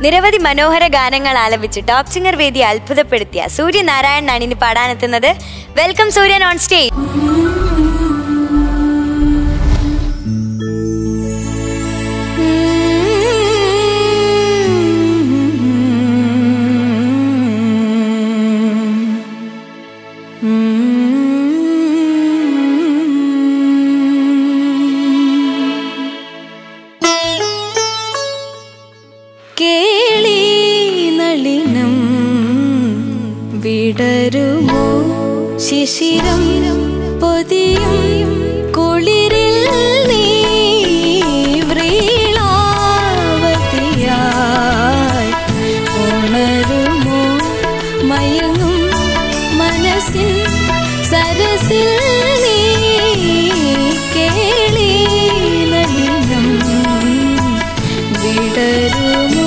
നിരവധി മനോഹര ഗാനങ്ങൾ ആലപിച്ച് ടോപ്പ് സിംഗർ വേദി അത്ഭുതപ്പെടുത്തിയ സൂര്യനാരായണനാണ് ഇനി പാടാനെത്തുന്നത്. Welcome Suryan on stage. വിടരുമോ ശിശിരം പൊതിയും കുളിരിൽ നീ വ്രീളാവതിയായി ഉണരുമോ മയങ്ങും മനസ്സിൽ സരസിൽ നീ കേളി നളിനം വിടരുമോ.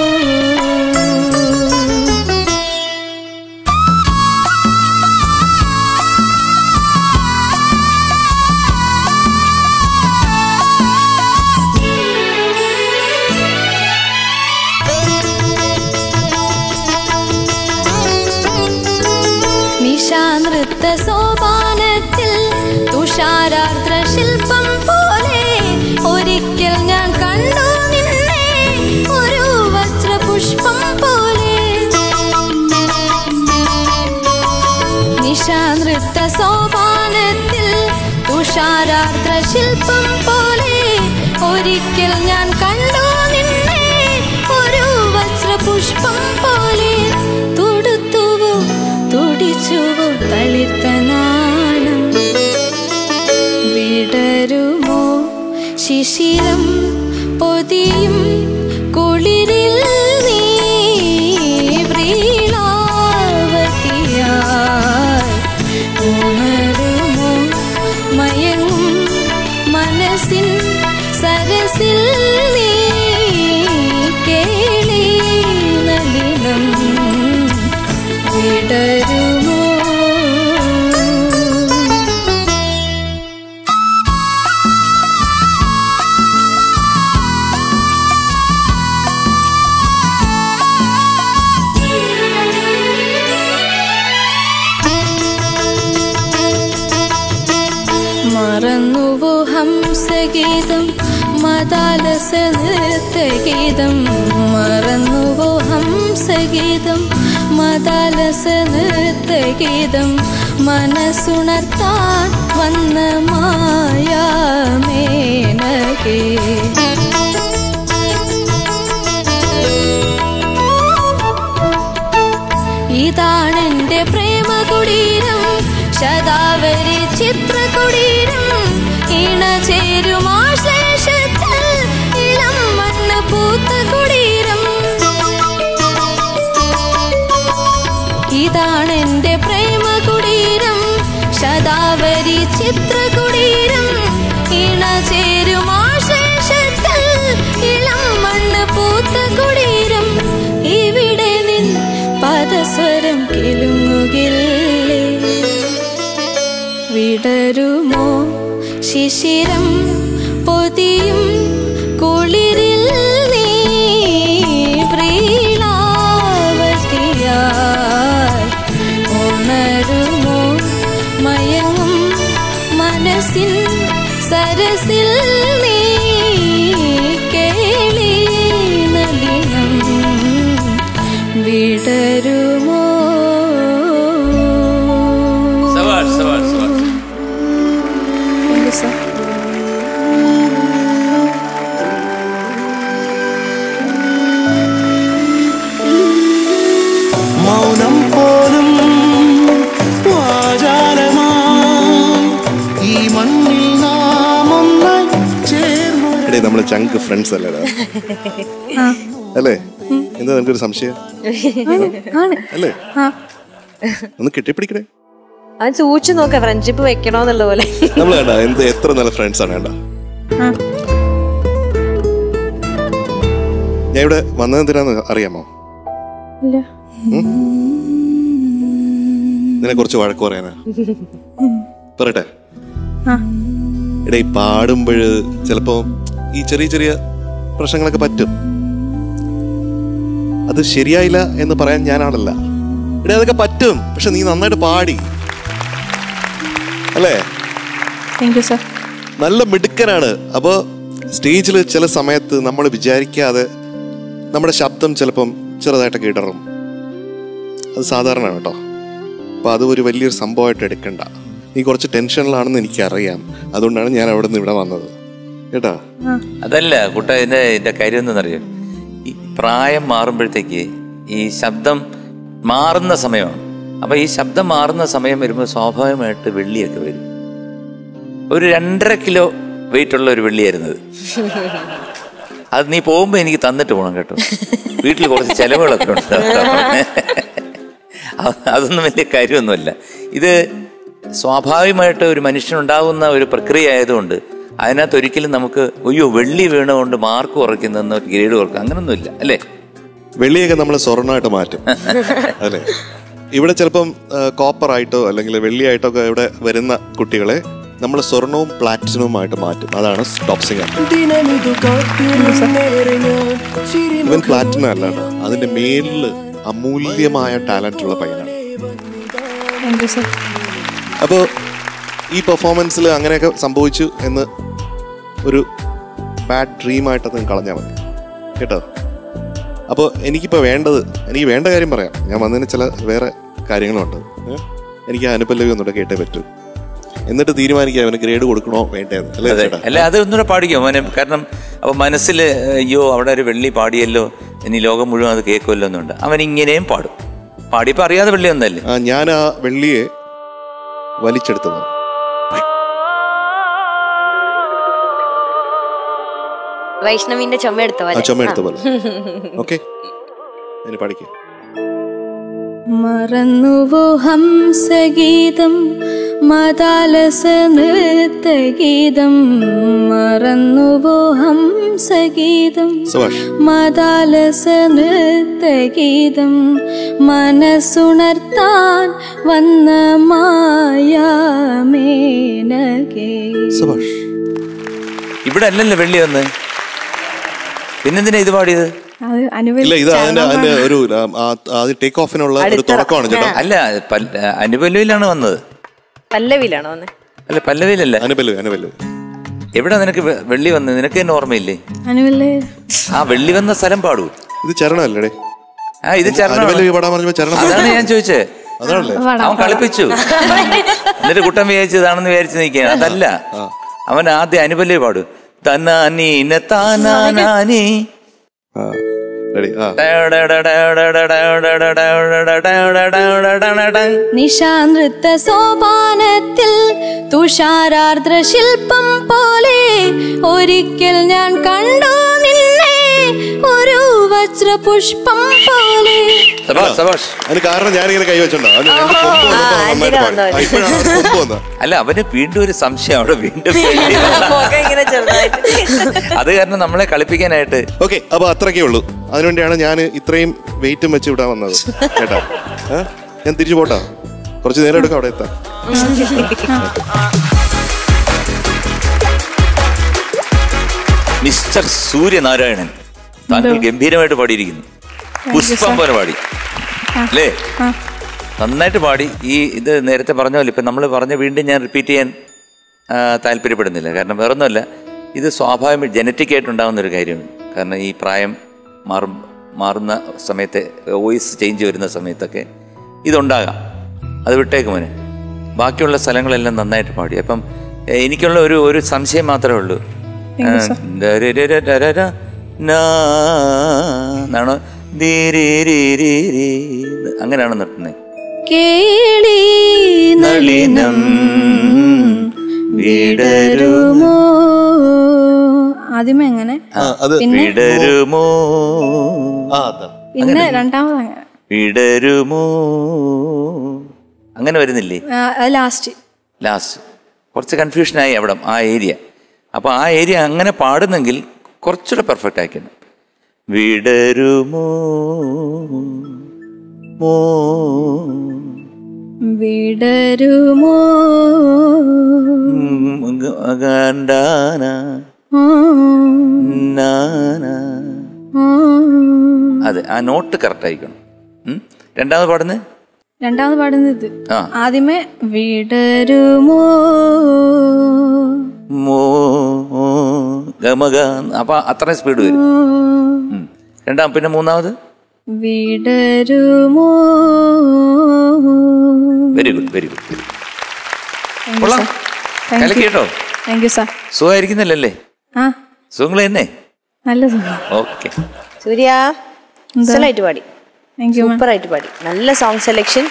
നിശാനൃത്ത സോപാനത്തിൽ തുഷാരാർദ്ര ശില്പം പോലെ ഒരിക്കൽ ഞാൻ കണ്ടു നിന്നെ ഒരു വജ്രപുഷ്പം പോലെ. നിശാനൃത്ത സോപാനത്തിൽ തുഷാരാർദ്ര ശില്പം പോലെ ഒരിക്കൽ ഞാൻ കണ്ടു നിന്നെ ഒരു വജ്രപുഷ്പം പോലെ. തുടുത്തുവോ തുടിച്ചുവോ തളിർത്ത നാണം വിടരുമോ ശിശിരം പൊതിയും കുളിരിൽ നീ വ്രീളാവതിയായി ഉണരുമോ മയങ്ങും മനസ്സിൻ സരസിൽ നീ കേളി നളിനം വിടരുമോ. മറന്നുവോ ഹംസഗീതം മദാലസ നൃത്തഗീതം. മറന്നുവോ ഹംസഗീതം മദാലസ നൃത്തഗീതം. മനസ്സുണർത്താൻ വന്ന മായാമേനകേ ഇതാണെന്റെ പ്രേമകുടീരം ശതാവരി ചിത്രകുടീരം. ഇണചേരുമാശ്ലേഷത്തിൽ ഇളം മണ്ണ് പൂത്ത കുടീരം. ഇതാണെന്റെ പ്രേമകുടീരം ശതാവരി ചിത്രകുടീരം. ഇണചേരുമാശ്ലേഷത്തിൽ ഇളം മണ്ണ് പൂത്ത കുടീരം. ഇവിടെ നിൻ പദസ്വരം കിലുങ്ങുകില്ലേ വിടരുമോ ശിശിരം പൊതിയും കുളിരിൽ നീ വ്രീളാവതിയായി ഉണരുമോ മയങ്ങും മനസ്സിൻ സരസിൽ നീ കേളി നളിനം വിടരുമോ. മൗനം പോലും ഈ മണ്ണിൽ നാം ഒന്നായി ചേർന്നു. നമ്മള് ചങ്ക് ഫ്രണ്ട്സ് അല്ലേടാ അല്ലേ? എന്താ നിനക്കൊരു സംശയം അല്ലേ? ഒന്ന് കെട്ടിപ്പിടിക്കണേ. അവൻ സൂക്ഷിച്ചു നോക്ക ഫ്രണ്ട്ഷിപ്പ് വെക്കണോന്നുള്ള പോലെ. നമ്മള് വേണ്ട എന്ത് എത്ര നല്ല ഫ്രണ്ട്സ് ആണ് വേണ്ട. ഞാൻ ഇവിടെ വന്നത് എന്തിനാന്ന് അറിയാമോ? ഇതിനെ കുറിച്ച് വഴക്ക് പറയാനാ. പറയട്ടെ? എടേ പാടുമ്പോഴ് ചിലപ്പോ ഈ ചെറിയ ചെറിയ പ്രശ്നങ്ങളൊക്കെ പറ്റും. അത് ശരിയായില്ല എന്ന് പറയാൻ ഞാനാണല്ല. എടേ അതൊക്കെ പറ്റും, പക്ഷെ നീ നന്നായിട്ട് പാടി അല്ലേ? Thank you sir. നല്ല മിടുക്കനാണ്. അപ്പോൾ സ്റ്റേജിൽ ചില സമയത്ത് നമ്മൾ വിചാരിക്കാതെ നമ്മുടെ ശബ്ദം ചിലപ്പം ചെറുതായിട്ടൊക്കെ ഇടറും. അത് സാധാരണമാണ് കേട്ടോ. അപ്പോൾ അത് ഒരു വലിയൊരു സംഭവമായിട്ട് എടുക്കണ്ട. നീ കുറച്ച് ടെൻഷനിലാണെന്ന് എനിക്കറിയാം. അതുകൊണ്ടാണ് ഞാൻ അവിടെ നിന്ന് ഇവിടെ വന്നത് കേട്ടാ. അതല്ല കുട്ട, ഇതിന്റെ കാര്യം എന്താണെന്നറിയാം, ഈ പ്രായം മാറുമ്പോഴത്തേക്ക് ഈ ശബ്ദം മാറുന്ന സമയമാണ്. അപ്പൊ ഈ ശബ്ദം മാറുന്ന സമയം വരുമ്പോൾ സ്വാഭാവികമായിട്ട് വെള്ളിയൊക്കെ വരും. ഒരു 2.5 കിലോ വെയിറ്റ് ഉള്ള ഒരു വെള്ളിയായിരുന്നത്. അത് നീ പോകുമ്പോ എനിക്ക് തന്നിട്ട് പോകണം കേട്ടോ. വീട്ടിൽ കുറച്ച് ചെലവുകളൊക്കെ ഉണ്ട്. അതൊന്നും വലിയ കാര്യമൊന്നുമല്ല. ഇത് സ്വാഭാവികമായിട്ട് ഒരു മനുഷ്യനുണ്ടാകുന്ന ഒരു പ്രക്രിയ ആയതുകൊണ്ട് അതിനകത്ത് ഒരിക്കലും നമുക്ക് അയ്യോ വെള്ളി വീണുകൊണ്ട് മാർക്ക് കുറയ്ക്കുന്ന ഗ്രേഡ് കുറയ്ക്കുക അങ്ങനൊന്നുമില്ല അല്ലേ? വെള്ളിയൊക്കെ നമ്മൾ സ്വർണ്ണമായിട്ട് മാറ്റും അല്ലേ? ഇവിടെ ചിലപ്പം കോപ്പറായിട്ടോ അല്ലെങ്കിൽ വെള്ളിയായിട്ടോ ഒക്കെ ഇവിടെ വരുന്ന കുട്ടികളെ നമ്മൾ സ്വർണവും പ്ലാറ്റിനവുമായിട്ട് മാറ്റും. അതാണ് ടോപ്പ് സിംഗർ. ഇവൻ പ്ലാറ്റിനം അല്ലാണ്ട് അതിന്റെ മേലില് അമൂല്യമായ ടാലന്റ് ഉള്ള പയ്യനാണ്. അപ്പോൾ ഈ പെർഫോമൻസിൽ അങ്ങനെയൊക്കെ സംഭവിച്ചു എന്ന് ഒരു ബാഡ് ഡ്രീമായിട്ട് അത് കളഞ്ഞാൽ മതി കേട്ടോ. അപ്പോൾ എനിക്ക് വേണ്ട കാര്യം പറയാം. ഞാൻ വന്നതിന് ചില വേറെ കാര്യങ്ങളുണ്ട്. എനിക്ക് അനുപല്ലവി ഒന്നുകൂടെ കേട്ടേ പറ്റൂ. എന്നിട്ട് തീരുമാനിക്കാം അവന് ഗ്രേഡ് കൊടുക്കണോ വേണ്ടേന്ന് അല്ല. അത് ഒന്നുകൂടെ പാടിക്കോ മോനെ. കാരണം അപ്പൊ മനസ്സിൽ അയ്യോ അവിടെ ഒരു വെള്ളി പാടിയല്ലോ, ഇനി ലോകം മുഴുവൻ അത് കേൾക്കുമല്ലോ എന്നുണ്ട്. അവൻ ഇങ്ങനെയും പാടും. പാടിയപ്പോ അറിയാതെ വെള്ളി ഒന്നല്ലേ. ഞാൻ ആ വെള്ളിയെ വലിച്ചെടുത്തതാണ്. വൈഷ്ണവിന്റെ ചുമ എടുത്ത പോലെ. ഓക്കെ, പഠിക്കേ. മറന്നുവോ ഹംസഗീതം മദാലസ നൃത്തഗീതം, മറന്നുവോ ഹംസഗീതം മദാലസ നൃത്തഗീതം, മനസ്സുണർത്താൻ വന്ന മായാമേനകേ. ഇവിടെ അല്ലല്ലോ വെള്ളി വന്ന്, പിന്നെന്തിനാ ഇത് പാടിയത്? ടേക്ക് ഓഫിനുള്ള ഒരു തുടക്കമാണ് ചേട്ടാ. അല്ല, അനുപല്ലവിയിലാണ് വന്നത്. പല്ലവിയിലാണോ വന്നത്? അല്ല, പല്ലവിയിലല്ല, അനുപല്ലവി. എവിടെ നിനക്ക് വെള്ളി വന്നത്? നിനക്ക് തന്നെ ഓർമ്മയില്ലേ? ആ വെള്ളി വന്ന സ്ഥലം പാടൂ. ഇത് ചരണല്ലേ? ആ ഇത് ചരണം. അതാണ് ഞാൻ ചോദിച്ചേ. അവൻ കളിപ്പിച്ചു. എന്നിട്ട് കുട്ടൻ വിചാരിച്ചതാണെന്ന് വിചാരിച്ചു നിൽക്കുകയാണ്. അതല്ല, അവൻ ആദ്യം അനുപല്ലവി പാടൂ. തനാനീന താനാനാനി. നിശാനൃത്ത സോപാനത്തിൽ തുഷാരാർദ്ര ശില്പം പോലെ ഒരിക്കൽ ഞാൻ കണ്ടു നിന്നെ, ഒരു വജ്രപുഷ്പം പോലെ. കാരണം ഞാനിങ്ങനെ കൈവച്ചുണ്ടോ? അല്ല, അവന് വീണ്ടും ഒരു സംശയം അവിടെ വീണ്ടും. അത് കാരണം നമ്മളെ കളിപ്പിക്കാനായിട്ട്. ഓക്കെ, അപ്പൊ അത്രയ്ക്കേ ഉള്ളൂ. അതിനുവേണ്ടിയാണ് ഞാൻ ഇത്രയും വെയിറ്റും വെച്ച് ഇവിടെ വന്നത് കേട്ടോ. ഞാൻ തിരിച്ചു പോട്ടാ, കുറച്ച് നേരം എടുക്കാം അവിടെ എത്താൻ. മിസ്റ്റർ സൂര്യനാരായണൻ, താങ്കൾ ഗംഭീരമായിട്ട് പാടിയിരിക്കുന്നു. പുഷ്പം പോലെ പാടി അല്ലേ? നന്നായിട്ട് പാടി. ഇത് നേരത്തെ പറഞ്ഞ പോലെ ഇപ്പം നമ്മൾ പറഞ്ഞ വീണ്ടും ഞാൻ റിപ്പീറ്റ് ചെയ്യാൻ താല്പര്യപ്പെടുന്നില്ല. കാരണം വേറൊന്നുമല്ല, ഇത് സ്വാഭാവികം ജനറ്റിക് ആയിട്ടുണ്ടാകുന്നൊരു കാര്യമാണ്. കാരണം ഈ പ്രായം മാറുന്ന സമയത്തെ വോയിസ് ചേഞ്ച് വരുന്ന സമയത്തൊക്കെ ഇതുണ്ടാകാം. അത് വിട്ടേക്ക് മോനെ. ബാക്കിയുള്ള സ്ഥലങ്ങളെല്ലാം നന്നായിട്ട് പാടി. അപ്പം എനിക്കുള്ള ഒരു സംശയം മാത്രമേ ഉള്ളൂ. എന്നാണോ അങ്ങനെയാണോ നിർത്തുന്നത്? കേളി നളിനം വിടരുമോ, ആദ്യമേ അങ്ങനെ, വിടരുമോ, പിന്നെ രണ്ടാമത് അങ്ങനെ വിടരുമോ, അങ്ങനെ വരുന്നില്ലേ? ലാസ്റ്റ് കുറച്ച് കൺഫ്യൂഷനായി അവിടെ ആ ഏരിയ. അപ്പോൾ ആ ഏരിയ അങ്ങനെ പാടുന്നെങ്കിൽ കുറച്ചുകൂടെ പെർഫെക്റ്റ് ആക്കണം. വിടരുമോ വിടരുമോ അതെ, ആ നോട്ട് കറക്റ്റ് ആയിരിക്കണം. രണ്ടാമത് പാടുന്നത് ഇത് ആദ്യമേ വിടരുമോ ഗമക, അപ്പൊ അത്രയും സ്പീഡ് വരും. പിന്നെ മൂന്നാമത് വിടരുമോ. Very good, very good. കൊള്ളാം, കേട്ടോ. Thank you sir. സുഖമായിരിക്കുന്നില്ലല്ലേ? സുഖങ്ങൾ തന്നെ. നല്ല സുഖം. ഓക്കെ സൂര്യ നന്നായിട്ട് പാടി, സൂപ്പറായിട്ട് പാടി. നല്ല സോങ് സെലക്ഷൻ.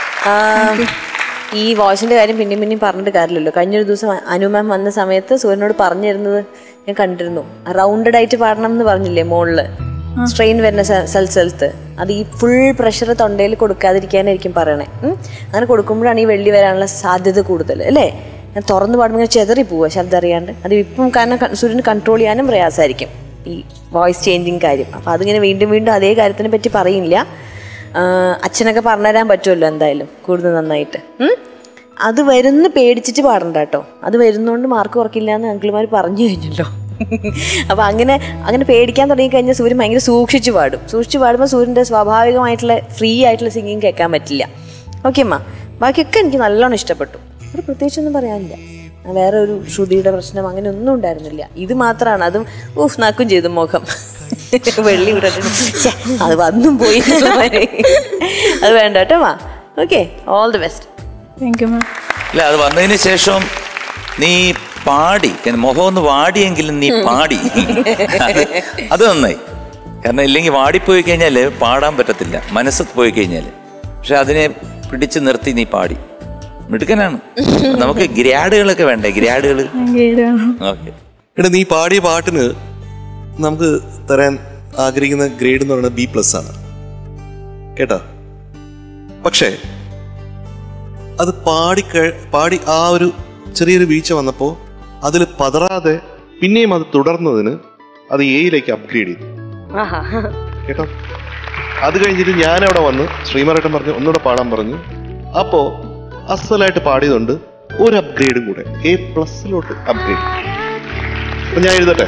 ഈ വോയിസിന്റെ കാര്യം പിന്നെയും പറഞ്ഞിട്ട് കാര്യമില്ലല്ലോ. കഴിഞ്ഞൊരു ദിവസം അനു മാം വന്ന സമയത്ത് സൂര്യനോട് പറഞ്ഞു തരുന്നത് ഞാൻ കണ്ടിരുന്നു. റൗണ്ടഡ് ആയിട്ട് പാടണം എന്ന് പറഞ്ഞില്ലേ മുകളില് സ്ട്രെയിൻ വരുന്ന സ്ഥലത്ത്, അത് ഈ ഫുൾ പ്രഷർ തൊണ്ടയിൽ കൊടുക്കാതിരിക്കാനായിരിക്കും പറയണേ. അങ്ങനെ കൊടുക്കുമ്പോഴാണ് ഈ വെള്ളി വരാനുള്ള സാധ്യത കൂടുതൽ അല്ലേ. ഞാൻ തുറന്ന് പാടുമ്പോൾ ഇങ്ങനെ ചെതറി പോവുക ശബ്ദം അറിയാണ്ട്. അത് ഇപ്പം കാരണം സൂര്യന് കൺട്രോൾ ചെയ്യാനും പ്രയാസമായിരിക്കും ഈ വോയിസ് ചേഞ്ചിങ് കാര്യം. അപ്പം അതിങ്ങനെ വീണ്ടും വീണ്ടും അതേ കാര്യത്തിനെ പറ്റി പറയില്ല. അച്ഛനൊക്കെ പറഞ്ഞുതരാൻ പറ്റുമല്ലോ എന്തായാലും കൂടുതൽ നന്നായിട്ട്. അത് വരുന്ന പേടിച്ചിട്ട് പാടണ്ട കേട്ടോ. അത് വരുന്നതുകൊണ്ട് മാർക്ക് കുറക്കില്ല എന്ന് അങ്കിൾമാർ പറഞ്ഞു കഴിഞ്ഞല്ലോ. അപ്പം അങ്ങനെ പേടിക്കാൻ തുടങ്ങിക്കഴിഞ്ഞാൽ സൂര്യൻ ഭയങ്കര സൂക്ഷിച്ച് പാടുമ്പോൾ സൂര്യൻ്റെ സ്വാഭാവികമായിട്ടുള്ള ഫ്രീ ആയിട്ടുള്ള സിംഗിങ് കേൾക്കാൻ പറ്റില്ല. ഓക്കെ അമ്മ, ബാക്കിയൊക്കെ എനിക്ക് നല്ലോണം ഇഷ്ടപ്പെട്ടു. ഒരു പ്രത്യേകിച്ചൊന്നും പറയാനില്ല. വേറെ ഒരു ശ്രുതിയുടെ പ്രശ്നം അങ്ങനെ ഒന്നും ഉണ്ടായിരുന്നില്ല. ഇത് മാത്രമാണ്, അതും നാക്കും ചെയ്തു മുഖം വെള്ളി വിടട്ടെ, അത് വന്നും പോയി. അത് വേണ്ട കേട്ടോ മാ. Okay, all the best. Thank you ma'am. അല്ല, അത് വന്നതിന് ശേഷം നീ പാടി, മുഖം ഒന്ന് വാടിയെങ്കിലും നീ പാടി. അത് നന്നായി. കാരണം ഇല്ലെങ്കിൽ വാടിപ്പോയി കഴിഞ്ഞാൽ പാടാൻ പറ്റത്തില്ല, മനസ്സ് പോയി കഴിഞ്ഞാൽ. പക്ഷെ അതിനെ പിടിച്ചു നിർത്തി നീ പാടി, മിടുക്കനാണ്. നമുക്ക് ഗ്രാഡുകളൊക്കെ വേണ്ടേ? ഗ്രാഡുകൾ. ഓക്കെ. എടാ, നീ പാടിയ പാട്ടിന് നമുക്ക് തരാൻ ആഗ്രഹിക്കുന്ന ഗ്രേഡ് എന്ന് പറയുന്നത് B+ ആണ് കേട്ടോ. പക്ഷേ അത് പാടി ആ ഒരു ചെറിയൊരു വീഴ്ച വന്നപ്പോൾ അതിൽ പതറാതെ പിന്നെയും അത് തുടർന്നതിന് അത് Aയിലേക്ക് അപ്ഗ്രേഡ് ചെയ്തു കേട്ടോ. അത് കഴിഞ്ഞിട്ട് ഞാനവിടെ വന്ന് ശ്രീമാരേട്ടൻ പറഞ്ഞു ഒന്നുകൂടെ പാടാൻ പറഞ്ഞു. അപ്പോ അസലായിട്ട് പാടിയതുകൊണ്ട് ഒരു അപ്ഗ്രേഡും കൂടെ A+ലോട്ട് അപ്ഗ്രേഡ്. അപ്പൊ ഞാൻ എഴുതട്ടെ.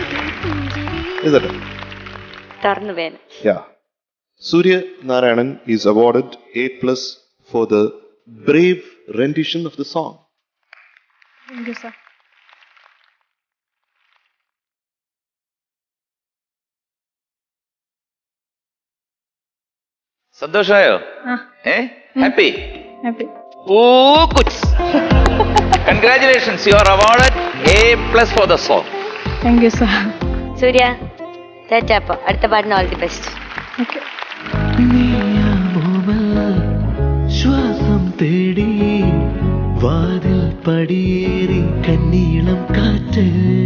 Yeah. Surya Narayanan is awarded A+ for the brave rendition of the song. Thank you, sir. സന്തോഷമായോ? Happy? Congratulations, you are awarded A+ for the song. Thank you, sir. Surya tata. അടുത്ത പാടിന് ഓൾ ദി ബെസ്റ്റ്. ഓക്കെ. ശ്വാസം തേടി വാതിൽ പടിയേറി കന്നീളം കാറ്റ്,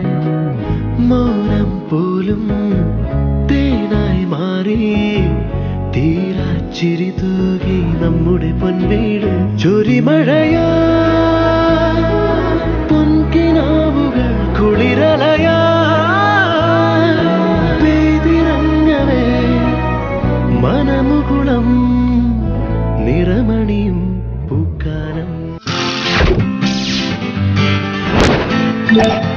മൗനം പോലും തേനായി മാറി, തീരാച്ചിരി തൂകി നമ്മുടെ പൊൻവീട്, ചൊരിമഴയാ പൊൻകിനാവുകൾ കുളിരലയാ, പെയ്തിറങ്ങവേ മനമുകുളം നിറമണിയും പൂക്കാലം.